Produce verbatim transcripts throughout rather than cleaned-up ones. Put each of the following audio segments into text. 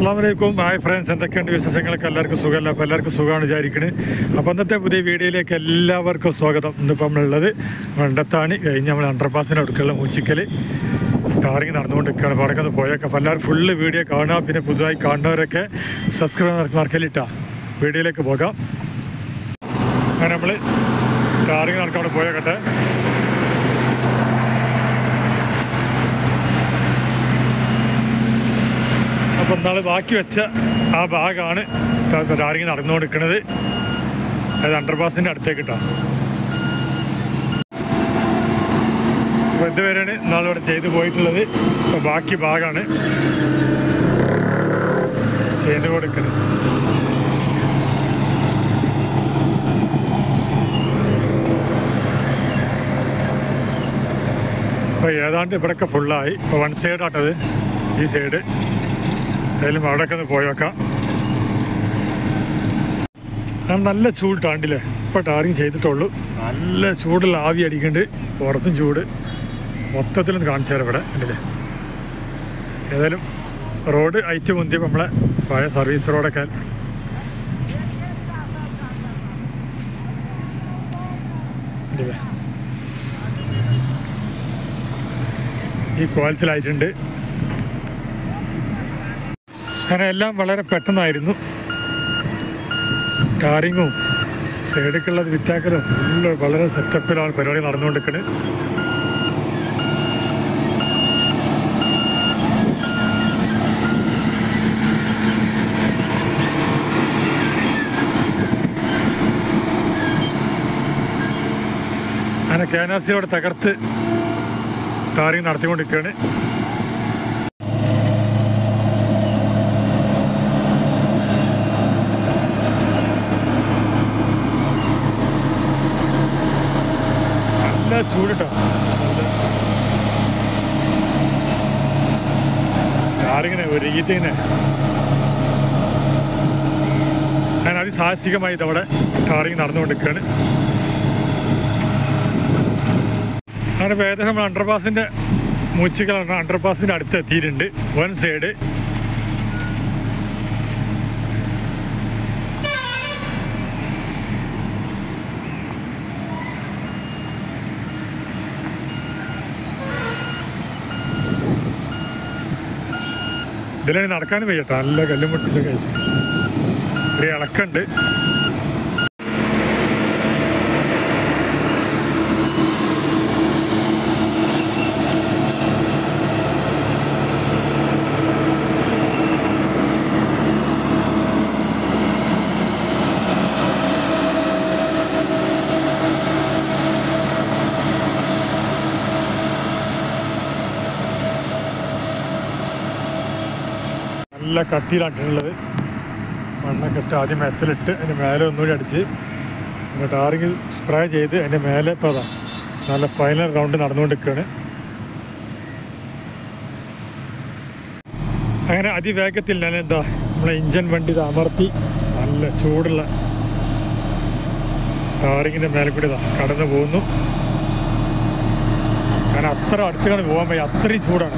അസ്സലാമലൈക്കും. Hi friends, എന്തൊക്കെയുണ്ട് വിശേഷങ്ങളൊക്കെ? എല്ലാവർക്കും സുഖമല്ല? അപ്പോൾ എല്ലാവർക്കും സുഖമാണ് വിചാരിക്കുന്നത്. അപ്പോൾ ഇന്നത്തെ പുതിയ വീഡിയോയിലേക്ക് എല്ലാവർക്കും സ്വാഗതം. ഇന്നിപ്പോൾ നമ്മളുള്ളത് മണ്ടത്താണ് കഴിഞ്ഞ് നമ്മൾ അണ്ടർപാസിൻ്റെ അടുക്കുള്ള മൂച്ചിക്കൽ ടാറിങ് നടന്നുകൊണ്ടിരിക്കുകയാണ്. അപ്പോൾ അവിടെ ഒന്ന് പോയേക്കാം. അപ്പോൾ എല്ലാവരും ഫുള്ള് വീഡിയോ കാണുക. പിന്നെ പുതുതായി കാണുന്നവരൊക്കെ സബ്സ്ക്രൈബ് മാർക്കലിട്ടാ വീഡിയോയിലേക്ക് പോകാം. അങ്ങനെ നമ്മൾ ടാറിങ് നടക്കാൻ അവിടെ പോയേക്കട്ടെ. അപ്പം നാൾ ബാക്കി വെച്ച ആ ഭാഗമാണ് ടാറിങ് നടന്നുകൊണ്ടിരിക്കുന്നത്. അത് അണ്ടർപാസിൻ്റെ അടുത്തേക്ക് ഇട്ടാ. അപ്പോൾ ഇതുവരെയാണ് നാളിവിടെ ചെയ്തു പോയിട്ടുള്ളത്. അപ്പോൾ ബാക്കി ഭാഗമാണ് ചെയ്ത് കൊടുക്കുന്നത്. അപ്പോൾ ഏതാണ്ട് ഇവിടെയൊക്കെ ഫുള്ളായി. ഇപ്പോൾ വൺ സൈഡാട്ടത്, ഈ സൈഡ്. ഏതായാലും അവിടെയൊക്കെ ഒന്ന് പോയി വെക്കാം. നല്ല ചൂട് ടാണ്ടില്ലേ, ഇപ്പോൾ ടാറിങ് ചെയ്തിട്ടുള്ളൂ. നല്ല ചൂടുള്ള ആവി അടിക്കുന്നുണ്ട്, പുറത്തും ചൂട്. മൊത്തത്തിലൊന്ന് കാണിച്ചു തരാം ഇവിടെ ഉണ്ടല്ലേ. ഏതായാലും റോഡ് ഐറ്റ് മുന്തിയപ്പോൾ നമ്മളെ പഴയ സർവീസ് റോഡൊക്കെ ഉണ്ടല്ലേ ഈ കോലത്തിലായിട്ടുണ്ട്. അങ്ങനെ എല്ലാം വളരെ പെട്ടെന്നായിരുന്നു. ടാറിങ്ങും സൈഡിലേക്കുള്ളത് വിറ്റാക്കലും എല്ലാം വളരെ സെറ്റപ്പിലാണ് പരിപാടി നടന്നുകൊണ്ടിരിക്കുന്നത്. അങ്ങനെ കാനാസിയോടെ തകർത്ത് ടാറിങ് നടത്തിക്കൊണ്ടിരിക്കുകയാണ്. ചൂടിട്ടോ ടാറിങ്ങനെ ഒരുങ്ങിട്ടിങ്ങനെ ഞാൻ അതിസാഹസികമായി ഇതവിടെ ടാറിങ് നടന്നുകൊണ്ടിരിക്കുകയാണ്. അങ്ങനെ ഏകദേശം നമ്മൾ അണ്ടർപാസിൻ്റെ മൂച്ചിക്കലാണ് അണ്ടർപാസിൻ്റെ അടുത്ത് എത്തിയിട്ടുണ്ട്. വൺ സൈഡ് ഇതിലാണ് നടക്കാനും വയ്യട്ടോ. നല്ല കല്ലും മുട്ടിലൊക്കെ ആയിട്ട് ഒരു ഇളക്കുണ്ട്. നല്ല കട്ടിയിലായിട്ടുള്ളത്. മണ്ണൊക്കെ ഇട്ട് ആദ്യം മെത്തലിട്ട് അതിൻ്റെ മേലെ ഒന്നുകൂടി അടിച്ച് പിന്നെ ടാറിങ്ങിൽ സ്പ്രേ ചെയ്ത് അതിൻ്റെ മേലെ ഇപ്പോൾ അതാ നല്ല ഫൈനൽ റൗണ്ട് നടന്നുകൊണ്ടിരിക്കുകയാണ്. അങ്ങനെ അതിവേഗത്തിൽ ഞാൻ എന്താ നമ്മളെ ഇഞ്ചൻ വണ്ടി ഇത് അമർത്തി നല്ല ചൂടുള്ള ടാറിങ്ങിൻ്റെ മേലെ കൂടി ഇതാ കടന്നു പോകുന്നു. കാരണം അത്ര അടുത്താണ് പോകാൻ പറ്റും, അത്രയും ചൂടാണ്.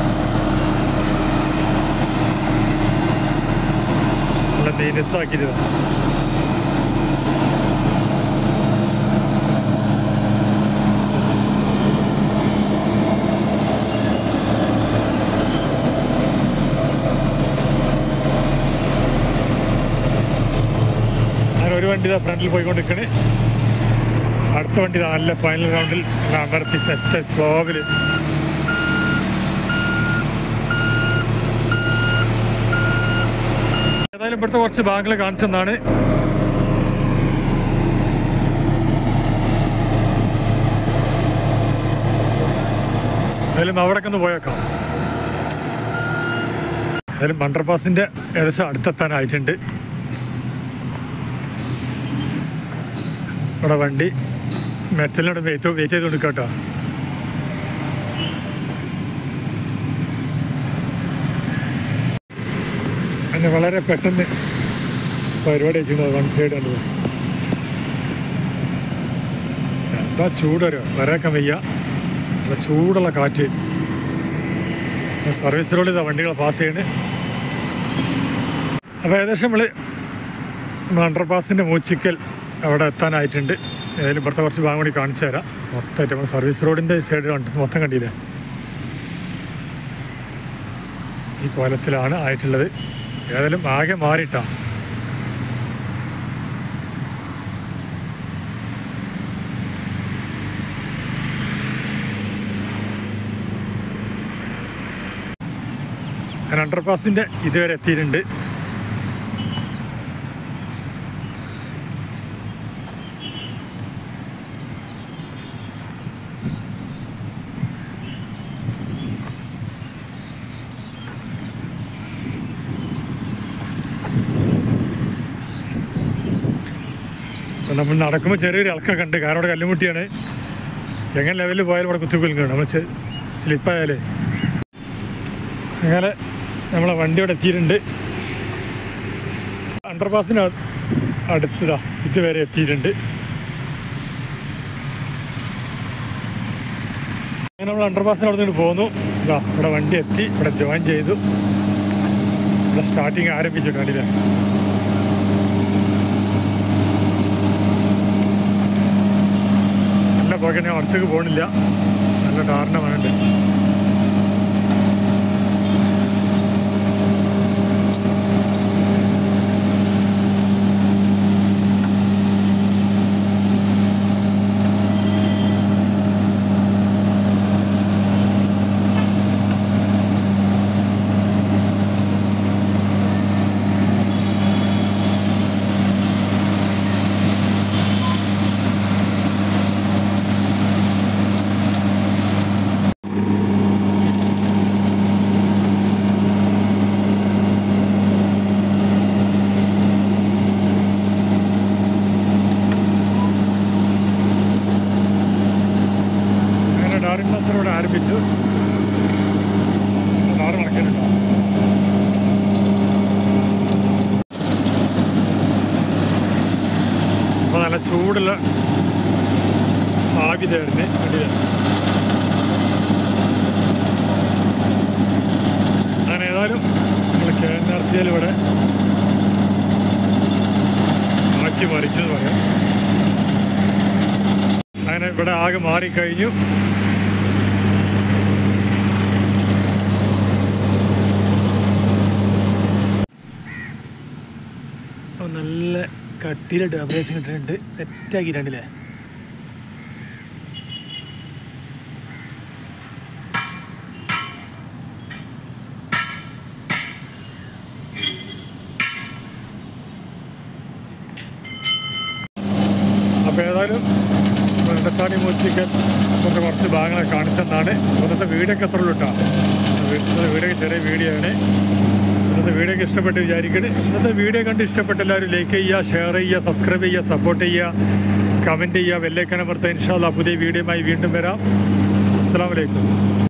നീനസാക്കിയത് അങ്ങനെ ഒരു വണ്ടി ഫ്രണ്ടിൽ പോയിക്കൊണ്ടിരിക്കണേ. അടുത്ത വണ്ടി നല്ല ഫൈനൽ റൗണ്ടിൽ അമർത്തി സെറ്റ് സ്ലോവിൽ ഏതായാലും ഇവിടുത്തെ കുറച്ച് ഭാഗങ്ങൾ കാണിച്ചെന്നാണ്. ഏതായാലും അവിടേക്ക് ഒന്ന് പോയേക്കാം. ഏതായാലും അണ്ടർപാസിൻ്റെ ഏകദേശം അടുത്തെത്താനായിട്ടുണ്ട്. ഇവിടെ വണ്ടി മെറ്റലിനോട് വെയിറ്റ് വെയിറ്റ് ചെയ്ത് കൊടുക്കാം കേട്ടോ. അങ്ങനെ വളരെ പെട്ടെന്ന് പരിപാടി വെച്ചിട്ടുണ്ട്. വൺ സൈഡ് ഉണ്ട്. എന്താ ചൂട് വരും, വരാക്കാൻ വയ്യ. ചൂടുള്ള കാറ്റ്. സർവീസ് റോഡിൽ വണ്ടികൾ പാസ് ചെയ്യണേ. അപ്പോൾ ഏകദേശം നമ്മൾ നമ്മൾ അണ്ടർപാസിൻ്റെ മൂച്ചിക്കൽ അവിടെ എത്താനായിട്ടുണ്ട്. ഏതായാലും ഇപ്പുറത്തെ കുറച്ച് ഭാഗം കൂടി കാണിച്ചു തരാം. മൊത്തമായിട്ട് നമ്മൾ സർവീസ് റോഡിൻ്റെ സൈഡ് കണ്ടിട്ട് മൊത്തം കണ്ടില്ലേ, ഈ കോലത്തിലാണ് ആയിട്ടുള്ളത്. ഏതായാലും ആകെ മാറിയിട്ടാണ്. ഞാൻ അണ്ടർപാസിൻ്റെ ഇതുവരെ എത്തിയിട്ടുണ്ട്. നമ്മൾ നടക്കുമ്പോൾ ചെറിയൊരു ഇളക്കൊക്കെ ഉണ്ട്. കാരണം അവിടെ കല്ലുമുട്ടിയാണ്. എങ്ങനെ ലെവലിൽ പോയാലും ഇവിടെ കുത്തിക്കൊല്ലുകയാണ്. നമ്മൾ സ്ലിപ്പായാലേ. അങ്ങനെ നമ്മളെ വണ്ടി ഇവിടെ എത്തിയിട്ടുണ്ട്. അണ്ടർപാസിന് അടുത്തതാ ഇതുവരെ എത്തിയിട്ടുണ്ട്. അങ്ങനെ നമ്മൾ അണ്ടർപാസിന് അവിടെ നിന്ന് പോന്നു. ഇതാ ഇവിടെ വണ്ടി എത്തി. ഇവിടെ ജോയിൻ ചെയ്തു. ഇവിടെ സ്റ്റാർട്ടിങ് ആരംഭിച്ചു. കണ്ടില്ലേ, പോകെ ഞാൻ അടുത്തേക്ക് പോകണില്ല. നല്ല കാരണമാണുണ്ട്. ഇവിടെ ആരംഭിച്ചു. ആറ് മണിക്കാനുണ്ടോ? അപ്പോൾ നല്ല ചൂടുള്ള ആവി തരുന്നേ. അങ്ങനെ ഏതായാലും നമ്മൾ കെ എൻ ആർ സിയിൽ ഇവിടെ മാറ്റി മറിച്ചു എന്ന് പറയാം. അങ്ങനെ ഇവിടെ ആകെ മാറിക്കഴിഞ്ഞു. നല്ല കട്ടിയിൽ ഡെക്കറേഷൻ ഇട്ടിട്ടുണ്ട്. സെറ്റാക്കിയിട്ടുണ്ടല്ലേ. അപ്പോൾ ഏതായാലും വെണ്ടത്താണി മൂച്ചിക്കൽ കൊണ്ട് കുറച്ച് ഭാഗങ്ങളൊക്കെ കാണിച്ചെന്നാണ്. ഇന്നത്തെ വീഡിയോ ഒക്കെ എത്ര ഉള്ളൂ കേട്ടോ. വീഡിയോ ചെറിയ വീഡിയോ ആണ്. ഇന്നത്തെ വീഡിയോ ഒക്കെ ഇഷ്ടപ്പെട്ട് വിചാരിക്കണേ. ഇന്നത്തെ വീഡിയോ കണ്ട് ഇഷ്ടപ്പെട്ട എല്ലാവരും ലൈക്ക് ചെയ്യുക, ഷെയർ ചെയ്യുക, സബ്സ്ക്രൈബ് ചെയ്യുക, സപ്പോർട്ട് ചെയ്യുക, കമൻറ്റ് ചെയ്യുക, ബെല്ലൈക്കൺ അമർത്തുക. ഇൻഷാ അല്ലാഹ് പുതിയ വീഡിയോയുമായി വീണ്ടും വരാം. അസ്സലാമു അലൈക്കും.